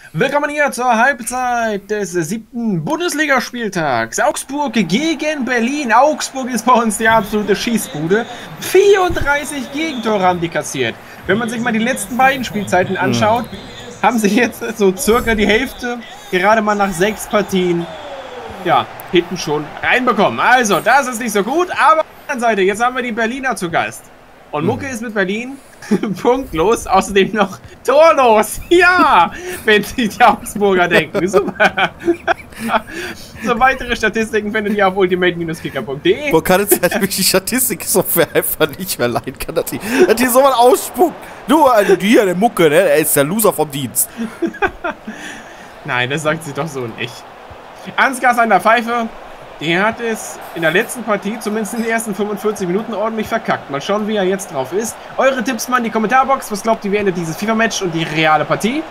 Willkommen hier zur Halbzeit des 7. Bundesligaspieltags. Augsburg gegen Berlin. Augsburg ist bei uns die absolute Schießbude. 34 Gegentore haben die kassiert. Wenn man sich mal die letzten beiden Spielzeiten anschaut, haben sie jetzt so circa die Hälfte, gerade mal nach 6 Partien, ja, hinten schon reinbekommen. Also, das ist nicht so gut, aber auf der anderen Seite, jetzt haben wir die Berliner zu Gast. Und Mucke ist mit Berlin punktlos, außerdem noch torlos. Ja, wenn die Augsburger denken. Super. So weitere Statistiken findet ihr auf ultimate-kicker.de. Wo kann jetzt halt die Statistik-Software einfach nicht mehr leiden kann, dass die so mal ausspuckt. Nur also hier, der Mucke, ne? Er ist der Loser vom Dienst. Nein, das sagt sie doch so nicht. Ansgar an der Pfeife. Der hat es in der letzten Partie, zumindest in den ersten 45 Minuten, ordentlich verkackt. Mal schauen, wie er jetzt drauf ist. Eure Tipps mal in die Kommentarbox. Was glaubt ihr, wie endet dieses FIFA-Match und die reale Partie?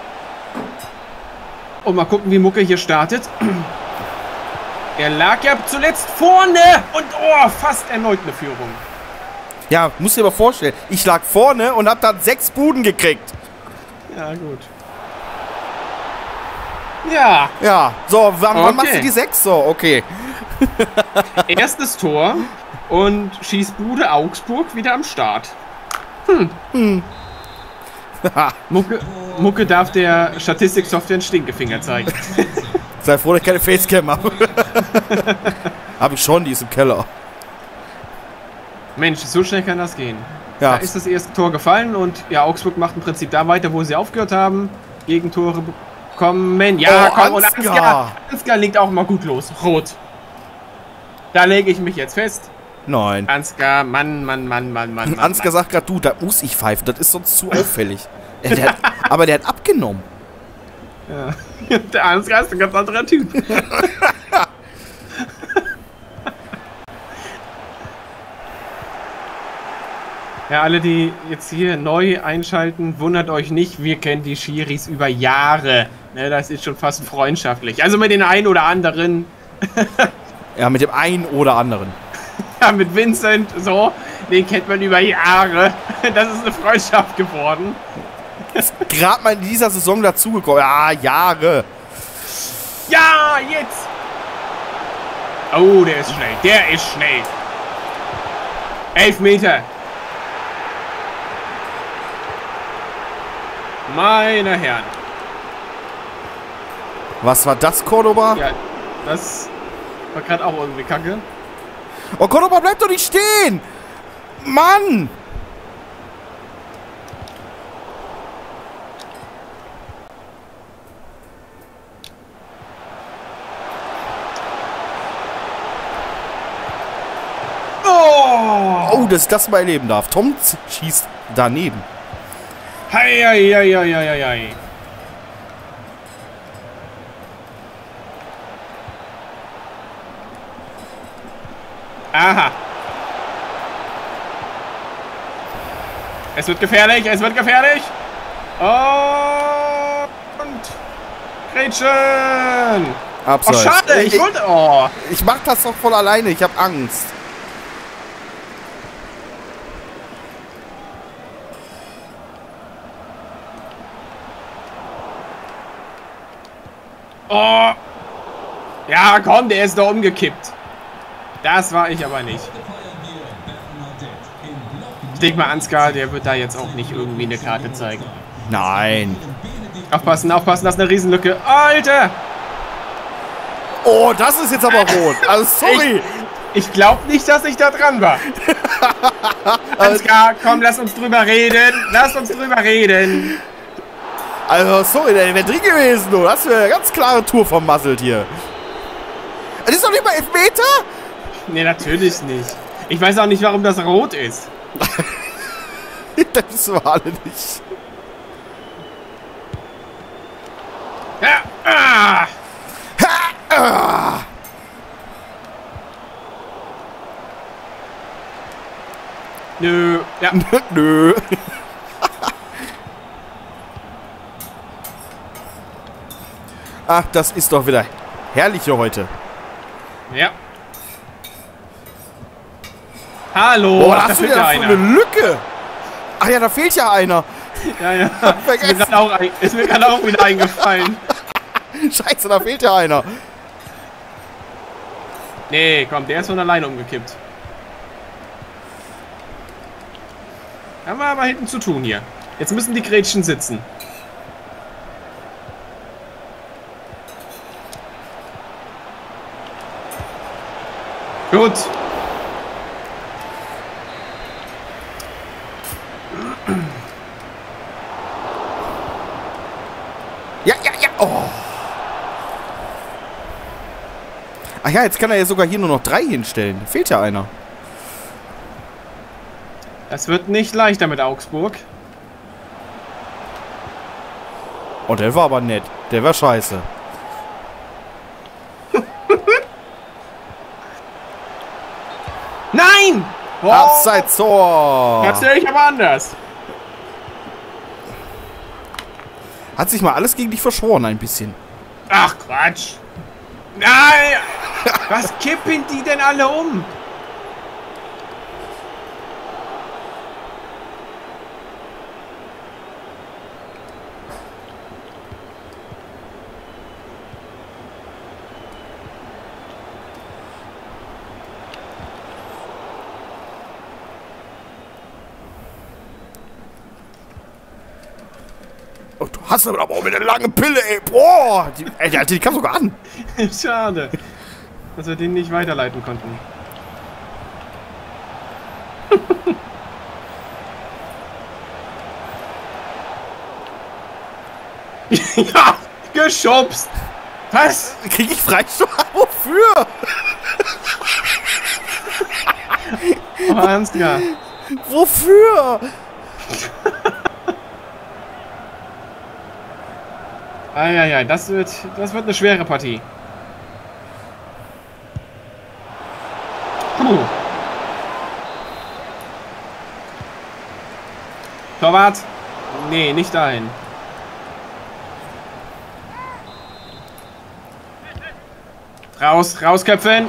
Und mal gucken, wie Mucke hier startet. Er lag ja zuletzt vorne und fast erneut eine Führung. Ja, musst dir mal vorstellen. Ich lag vorne und hab dann 6 Buden gekriegt. Ja, gut. Ja. Ja, so, wann machst du die 6? So, okay. Erstes Tor und Schießbude Augsburg wieder am Start. Mucke darf der Statistik-Software einen Stinkefinger zeigen. Sei froh, dass ich keine Facecam habe. Hab ich schon, die ist im Keller. Mensch, so schnell kann das gehen. Ja. Da ist das erste Tor gefallen und ja, Augsburg macht im Prinzip da weiter, wo sie aufgehört haben. Gegentore kommen. Ja, komm, und Ansgar legt auch mal gut los. Rot. Da lege ich mich jetzt fest. Nein. Ansgar, Mann. Ansgar sagt gerade, du, da muss ich pfeifen. Das ist sonst zu auffällig. Aber der hat abgenommen. Ja. Der Ansgar ist ein ganz anderer Typ. Ja, alle, die jetzt hier neu einschalten, wundert euch nicht, wir kennen die Schiris über Jahre. Ne, das ist schon fast freundschaftlich. Also mit den einen oder anderen. Ja, mit dem einen oder anderen. Ja, mit Vincent, so, den kennt man über Jahre. Das ist eine Freundschaft geworden. Ist gerade mal in dieser Saison dazugekommen. Ja, Jahre. Ja, jetzt. Oh, der ist schnell. Der ist schnell. 11 Meter. Meine Herren. Was war das, Cordoba? Ja, das war gerade auch irgendwie kacke. Oh, Cordoba, bleib doch nicht stehen! Mann! Oh, dass ich das mal erleben darf. Tom schießt daneben. Hei. Aha. Es wird gefährlich, Und Gretchen. Abseits. Oh, schade, ich wollte... Oh. Ich mach das doch voll alleine, ich hab Angst. Oh. Ja, komm, der ist doch umgekippt. Das war ich aber nicht. Ich denke mal, Ansgar, der wird da jetzt auch nicht irgendwie eine Karte zeigen. Nein. Aufpassen, das ist eine Riesenlücke. Alter! Oh, das ist jetzt aber rot. Also, sorry. Ich glaube nicht, dass ich da dran war. Ansgar, komm, lass uns drüber reden. Also, sorry, der wäre drin gewesen, du. Das wäre eine ganz klare Tour vermasselt hier. Das ist doch nicht mal Elfmeter? Nee, natürlich nicht. Ich weiß auch nicht, warum das rot ist. Das wissen wir alle nicht. Ja, Nö. Ja. Nö. Ach, das ist doch wieder herrlich hier heute. Ja. Hallo. Boah, was hast du denn da für eine Lücke? Ach ja, da fehlt ja einer. Ja, ja. Vergessen. Ist mir gerade auch wieder eingefallen. Scheiße, da fehlt ja einer. Nee, komm, der ist von alleine umgekippt. Haben wir aber hinten zu tun hier. Jetzt müssen die Gretchen sitzen. Gut. Ja, ja, ja. Oh. Ach ja, jetzt kann er ja sogar hier nur noch 3 hinstellen. Fehlt ja einer. Das wird nicht leichter mit Augsburg. Oh, der war aber nett. Der war scheiße. Nein! Oh, Abseits-Tor. das sehe ich aber anders. Hat sich mal alles gegen dich verschworen, ein bisschen. Ach, Quatsch. Nein! Was kippen die denn alle um? Oh, du hast aber auch mit der langen Pille, ey. Boah. Die kam sogar an. Schade, dass wir den nicht weiterleiten konnten. Ja, geschubst. Was? Krieg ich Freistoß? Wofür? Oh, Ansgar. Wofür? Eieiei, das wird eine schwere Partie. Torwart. Nee, nicht dahin. Rausköpfen.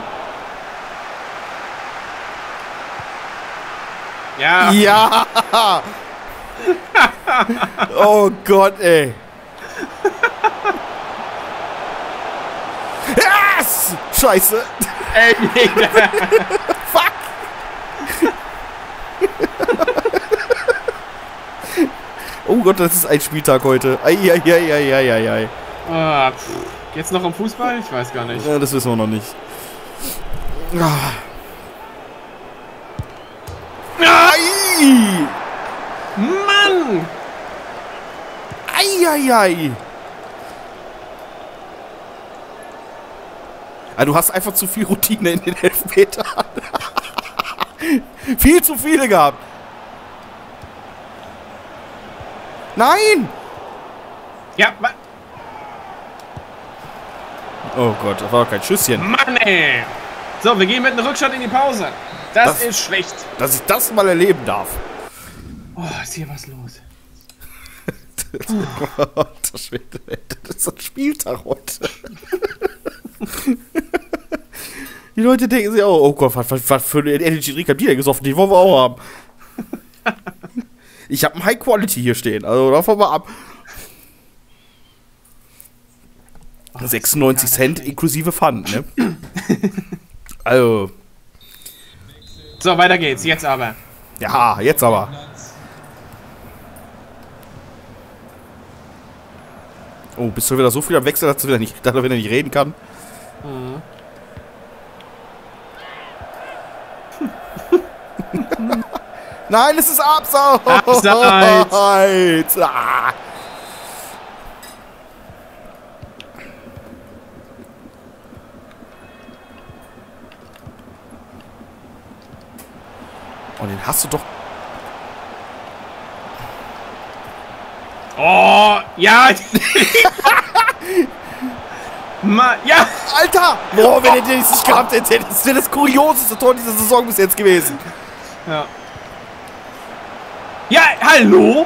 Ja. Ja. Oh Gott, ey. Yes! Scheiße. Ey, nee. Fuck. Oh Gott, das ist ein Spieltag heute. Eieieiei. Oh, jetzt noch am Fußball? Ich weiß gar nicht. Ja, das wissen wir noch nicht. Ah. Ei! Mann! Eieiei! Ah, du hast einfach zu viel Routine in den Elfmetern. Viel zu viele gehabt. Nein! Ja, Oh Gott, das war doch kein Schüsschen. Mann, ey! So, wir gehen mit einem Rückstand in die Pause. Das ist schlecht. Dass ich das mal erleben darf. Oh, ist hier was los? Das ist ein Spieltag heute. Die Leute denken sich auch, oh Gott, was für eine Energy Drink haben die denn gesoffen? Die wollen wir auch haben. Ich habe ein High Quality hier stehen, also davon mal ab. 96 Cent inklusive Pfand, ne? Also. So, weiter geht's. Jetzt aber. Ja, jetzt aber. Oh, bist du wieder so viel am Wechsel, dass er wieder nicht reden kann? Mhm. Nein, es ist Abseits! Abseits! Ah. Und den hast du doch... Oh, ja! Ja! Alter! Boah, wenn ihr den nicht gehabt hättet, das wäre das kurioseste Tor dieser Saison bis jetzt gewesen. Ja. Ja, hallo?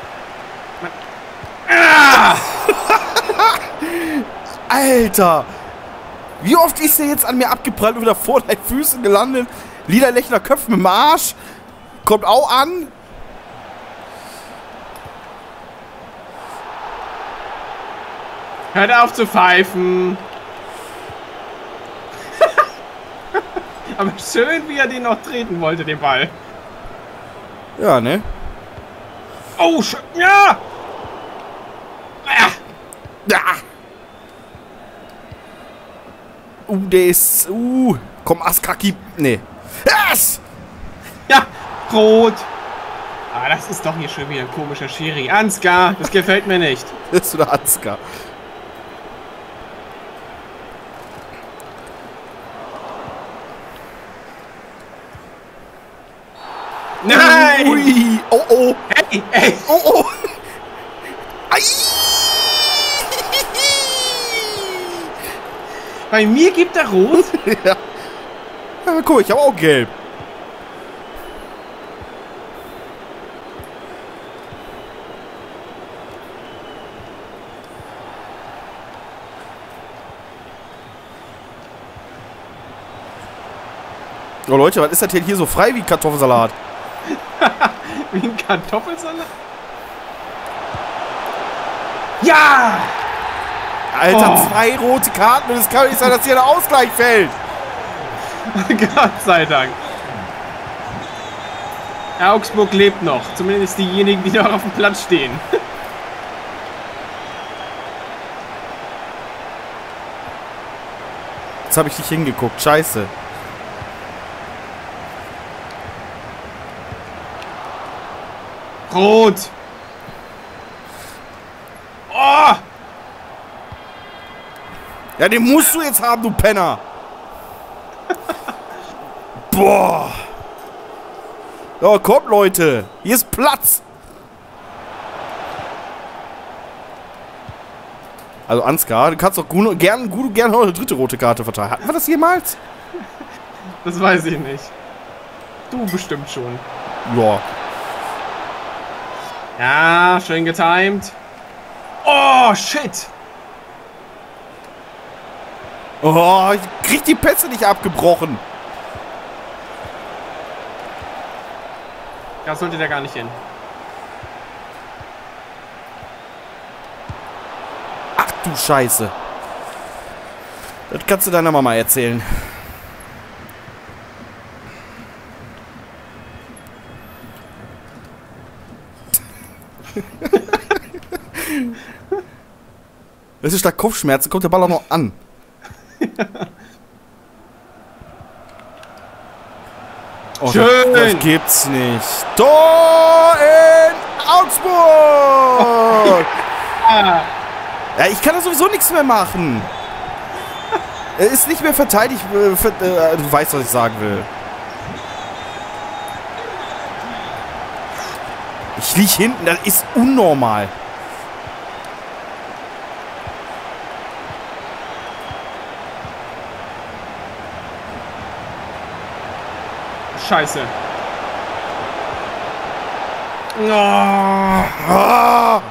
Ah! Alter! Wie oft ist der jetzt an mir abgeprallt und wieder vor deinen Füßen gelandet? Liederlechner Köpf mit dem Arsch. Kommt auch an. Hört auf zu pfeifen. Aber schön, wie er den noch treten wollte, den Ball. Ja, ne? Oh, ja! Ja! Der ist... komm, Askaki. Nee. Yes! Ja, rot. Ah, das ist doch hier schon wieder ein komischer Schiri. Ansgar, das gefällt mir nicht. Das ist der Ansgar. Nein! Ui! Oh, oh! Ey, ey! Oh, oh! Ai! Bei mir gibt er rot? Ja. Ja, guck, ich habe auch gelb. Oh Leute, was ist das denn hier so frei wie Kartoffelsalat? Wie ein Kartoffelsalat? Ja! Alter, Oh. 2 rote Karten und es kann nicht sein, dass hier der Ausgleich fällt. Gott sei Dank. Augsburg lebt noch. Zumindest diejenigen, die noch auf dem Platz stehen. Jetzt habe ich nicht hingeguckt. Scheiße. Rot! Oh! Ja, den musst du jetzt haben, du Penner. Boah. Ja, kommt, Leute. Hier ist Platz. Also, Ansgar, du kannst doch gerne noch eine dritte rote Karte verteilen. Hatten wir das jemals? Das weiß ich nicht. Du bestimmt schon. Ja. Ja, schön getimed. Oh, shit! Oh, ich krieg die Pässe nicht abgebrochen. Da sollte der gar nicht hin. Ach du Scheiße. Das kannst du deiner Mama erzählen. Das ist statt Kopfschmerzen, kommt der Ball auch noch an. Oh, Schön! Das gibt's nicht. Tor in Augsburg! Ah, Ja, ich kann da sowieso nichts mehr machen. Er ist nicht mehr verteidigt. Du weißt, was ich sagen will. Ich lieg hinten, das ist unnormal. scheiße. Oh. Ah!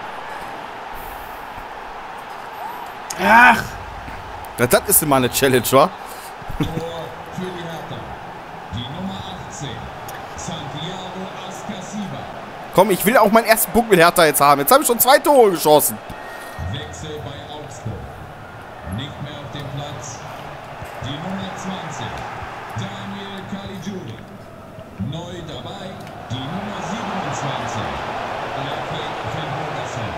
Ach. Ja, das ist immer eine Challenge, wa? Tor für die Hertha. Die Nummer 18, Santiago Ascasiba. Komm, ich will auch meinen ersten Punkt mit Hertha jetzt haben. Jetzt habe ich schon 2 Tore geschossen. Wechsel bei Augsburg. Nicht mehr auf dem Platz. Die Nummer 20, Daniel Caligiuri. Neu dabei, die Nummer 27, Raphael van Bogason.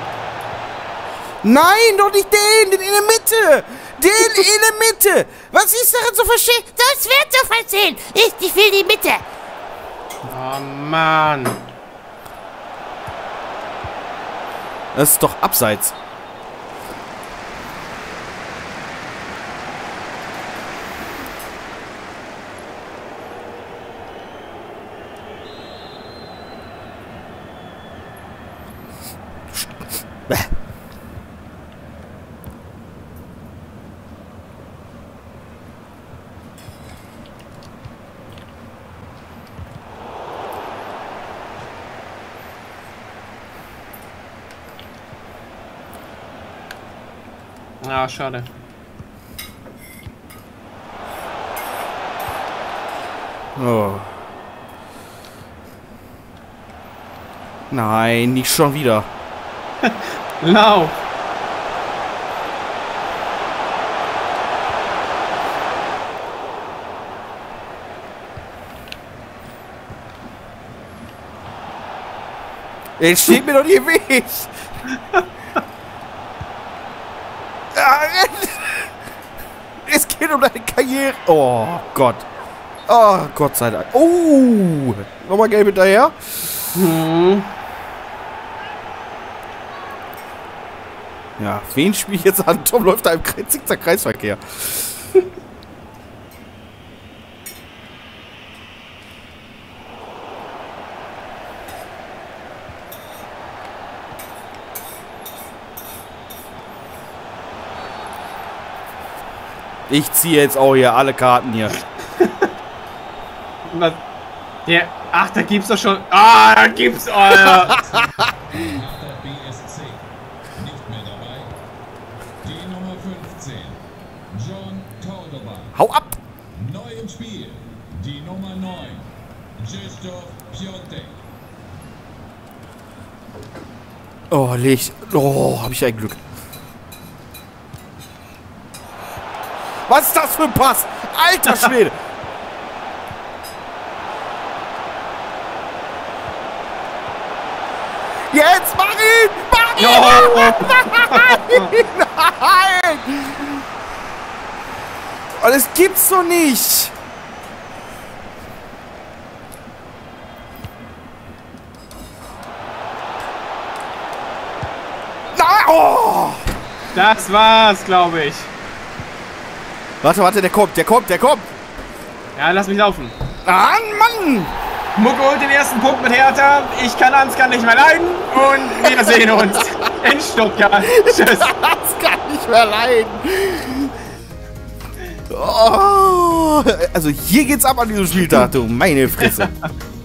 Nein, doch nicht den in der Mitte. Den in der Mitte. Was ist daran so verschickt? Das wird so versehen. Ich will die Mitte. Oh Mann. Das ist doch abseits. Ah, schade. Oh. Nein, nicht schon wieder. Lauf. Jetzt steht mir doch nicht im Weg. Es geht um deine Karriere. Oh Gott. Oh, Gott sei Dank. Oh, nochmal gelb hinterher. Ja, wen spiele ich jetzt an? Tom läuft da im Zickzack-Kreisverkehr. Ich ziehe jetzt auch hier alle Karten hier. Was? Ja, ach, da gibt's doch schon. Ah, da gibt's. Oh, ja. Hertha BSC. Nicht mehr dabei. Die Nummer 15. John Cordoba. Hau ab! Neu im Spiel. Die Nummer 9. Krzysztof Piątek. Oh, Licht. Oh, habe ich ein Glück. Was ist das für ein Pass? Alter Schwede! Jetzt mach ihn! Mach ihn! Nein! Oh, das gibt's doch nicht! Nein! Oh! Das war's, glaube ich. Warte, der kommt. Ja, lass mich laufen. Ah, Mann! Mucke holt den ersten Punkt mit Hertha. Ich kann Ansgar nicht mehr leiden. Und wir sehen uns in Stuttgart. Tschüss. Das kann nicht mehr leiden. Oh, also hier geht's ab an diesem Spieltag, du meine Fresse.